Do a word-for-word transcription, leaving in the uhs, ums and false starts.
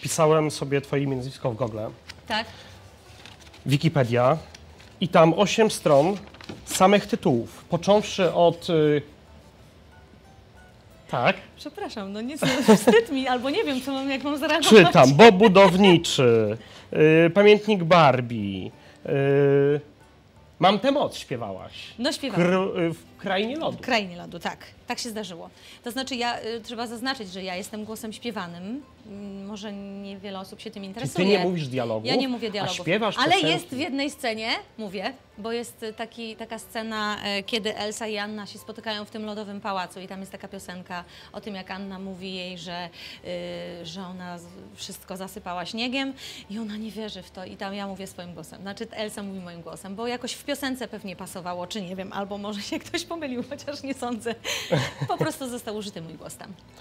wpisałem sobie twoje imię, nazwisko w Google, Tak? Wikipedia i tam osiem stron samych tytułów, począwszy od... y, Tak, Przepraszam, no nie wstyd mi, albo nie wiem, co mam, jak mam zareagować. czytam, Bob Budowniczy, y, Pamiętnik Barbie, y, Mam tę moc śpiewałaś. No śpiewałam. Kr y, w Krainie Lodu. W Krainie Lodu, tak. Tak się zdarzyło. To znaczy, ja, y, trzeba zaznaczyć, że ja jestem głosem śpiewanym. Mm, może niewiele osób się tym Czy interesuje. ty nie mówisz dialogów? Ja nie mówię dialogów. A śpiewasz Ale piosenki? jest w jednej scenie, mówię, bo jest taki, taka scena, e, kiedy Elsa i Anna się spotykają w tym lodowym pałacu i tam jest taka piosenka o tym, jak Anna mówi jej, że, y, że ona z- wszystko zasypała śniegiem i ona nie wierzy w to i tam ja mówię swoim głosem. Znaczy Elsa mówi moim głosem, bo jakoś w piosence pewnie pasowało, czy nie wiem, albo może się ktoś pomylił, chociaż nie sądzę. Po prostu został użyty mój głos tam.